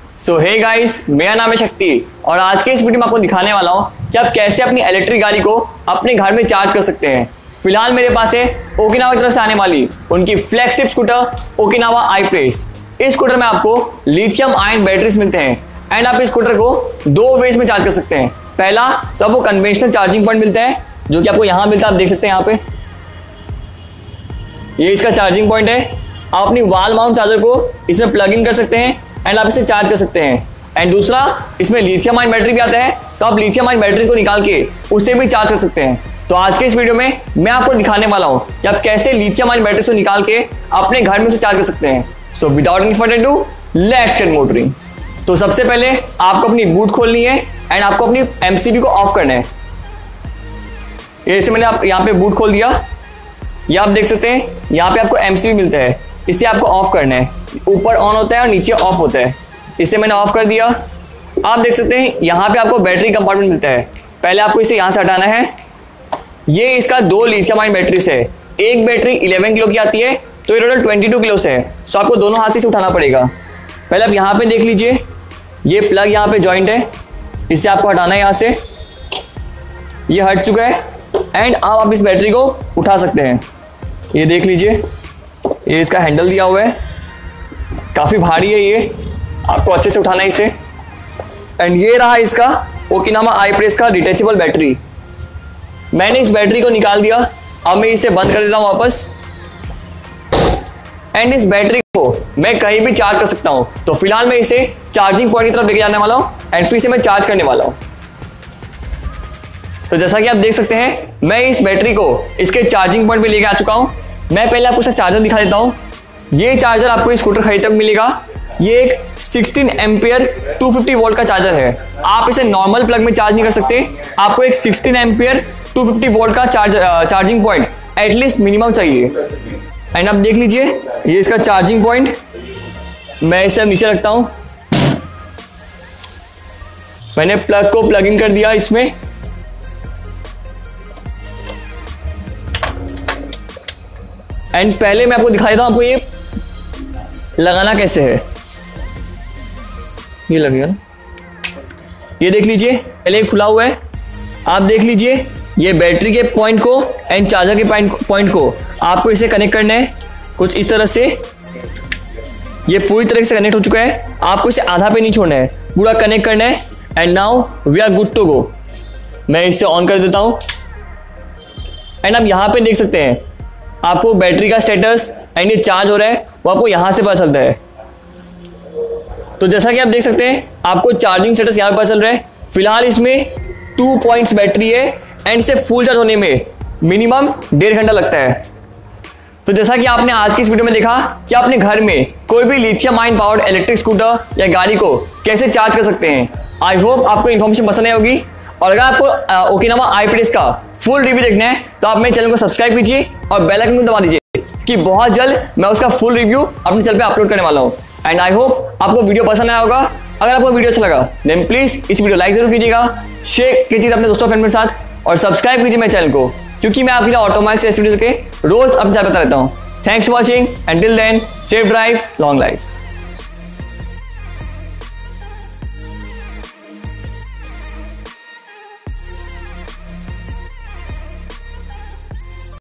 सो hey guys, मेरा नाम है शक्ति और आज के इस वीडियो में आपको दिखाने वाला हूँ कि आप कैसे अपनी इलेक्ट्रिक गाड़ी को अपने घर में चार्ज कर सकते हैं। फिलहाल मेरे पास है ओकिनावा की तरफ से आने वाली उनकी flagship scooter Okinawa iPraise. इस स्कूटर में आपको लिथियम आयन बैटरीज मिलते हैं एंड आप इस स्कूटर को दो वेज में चार्ज कर सकते हैं। पहला तो आपको कन्वेंशनल चार्जिंग पॉइंट मिलता है जो कि आपको यहाँ मिलता है, आप देख सकते हैं यहाँ पे ये इसका चार्जिंग पॉइंट है। आप अपनी वॉल माउंट चार्जर को इसमें प्लग इन कर सकते हैं एंड आप इसे चार्ज कर सकते हैं। एंड दूसरा, इसमें लिथियम आयन बैटरी भी आता है तो आप लिथियम आयन बैटरी को निकाल के उससे भी चार्ज कर सकते हैं। तो आज के इस वीडियो में मैं आपको दिखाने वाला हूँ कि आप कैसे लिथियम आयन बैटरी को निकाल के अपने घर में से चार्ज कर सकते हैं। So without any further ado, let's get motoring. तो सबसे पहले आपको अपनी बूट खोलनी है एंड आपको अपनी एमसीबी को ऑफ करना है। ये जैसे मैंने आप यहाँ पे बूट खोल दिया, ये आप देख सकते हैं यहाँ पे आपको एमसीबी मिलता है, इसे आपको ऑफ करना है। ऊपर ऑन होता है और नीचे ऑफ होता है। इसे मैंने ऑफ कर दिया। आप देख सकते हैं यहाँ पे आपको बैटरी कंपार्टमेंट मिलता है। पहले आपको इसे यहाँ से हटाना है। ये इसका दो लिथियम आयन बैटरीज है। एक बैटरी 11 किलो की आती है तो ये टोटल 22 किलो से है। सो आपको दोनों हाथ से इसे उठाना पड़ेगा। पहले आप यहाँ पे देख लीजिए, ये प्लग यहाँ पे जॉइंट है, इसे आपको हटाना है यहाँ से। ये हट चुका है एंड अब आप इस बैटरी को उठा सकते हैं। ये देख लीजिए, ये इसका हैंडल दिया हुआ है, काफ़ी भारी है, ये आपको अच्छे से उठाना है इसे। एंड ये रहा इसका ओकिनावा आई प्रेस का डिटेचेबल बैटरी। मैंने इस बैटरी को निकाल दिया। अब मैं इसे बंद कर देता हूँ वापस। एंड इस बैटरी को मैं कहीं भी चार्ज कर सकता हूँ। तो फिलहाल मैं इसे चार्जिंग पॉइंट की तरफ लेके जाने वाला हूँ एंड फिर से मैं चार्ज करने वाला हूँ। तो जैसा कि आप देख सकते हैं मैं इस बैटरी को इसके चार्जिंग पॉइंट पे लेके आ चुका हूँ। मैं पहले आपको इसका चार्जर दिखा देता हूँ। ये चार्जर आपको इस स्कूटर खरीदते वक्त मिलेगा। ये एक 16 एम्पियर 250 वोल्ट का चार्जर है। आप इसे नॉर्मल प्लग में चार्ज नहीं कर सकते, आपको एक 16 एम्पियर 250 वोल्ट का चार्जिंग पॉइंट एटलीस्ट मिनिमम चाहिए। एंड आप देख लीजिए, ये इसका चार्जिंग पॉइंट। मैं इसे नीचे रखता हूँ। मैंने प्लग को प्लग इन कर दिया इसमें। एंड पहले मैं आपको दिखा देता हूँ आपको ये लगाना कैसे है। ये लगेगा ना, ये देख लीजिए, पहले खुला हुआ है। आप देख लीजिए, ये बैटरी के पॉइंट को एंड चार्जर के पॉइंट को आपको इसे कनेक्ट करना है कुछ इस तरह से। ये पूरी तरह से कनेक्ट हो चुका है। आपको इसे आधा पे नहीं छोड़ना है, पूरा कनेक्ट करना है। And now we are good to go. मैं इसे ऑन कर देता हूँ एंड आप यहाँ पे देख सकते हैं आपको बैटरी का स्टेटस एंड ये चार्ज हो रहा है वो आपको यहाँ से पता चलता है। तो जैसा कि आप देख सकते हैं आपको चार्जिंग स्टेटस यहाँ पे पता चल रहा है। फिलहाल इसमें 2 पॉइंट्स बैटरी है एंड इसे फुल चार्ज होने में मिनिमम 1.5 घंटा लगता है। तो जैसा कि आपने आज की इस वीडियो में देखा कि अपने घर में कोई भी lithium ion powered electric scooter या गाड़ी को कैसे चार्ज कर सकते हैं। आई होप आपको इन्फॉर्मेशन पसंद आई होगी और अगर आपको ओकिनावा आई प्रेस का फुल रिव्यू देखना है तो आप मेरे चैनल को सब्सक्राइब कीजिए और बेल आइकन को दबा दीजिए कि बहुत जल्द मैं उसका फुल रिव्यू अपने चैनल पे अपलोड करने वाला हूँ। एंड आई होप आपको वीडियो पसंद आया होगा। अगर आपको वीडियो अच्छा लगा देन प्लीज इस वीडियो लाइक जरूर कीजिएगा, शेयर कीजिए अपने दोस्तों फ्रेंड के साथ और सब्सक्राइब कीजिए मेरे चैनल को, क्योंकि मैं आपके लिए ऑटोमोबाइल्स रेसिपीज के रोज अपने चैनल पर रहता हूँ। Thanks for watching and till then safe drive, long life.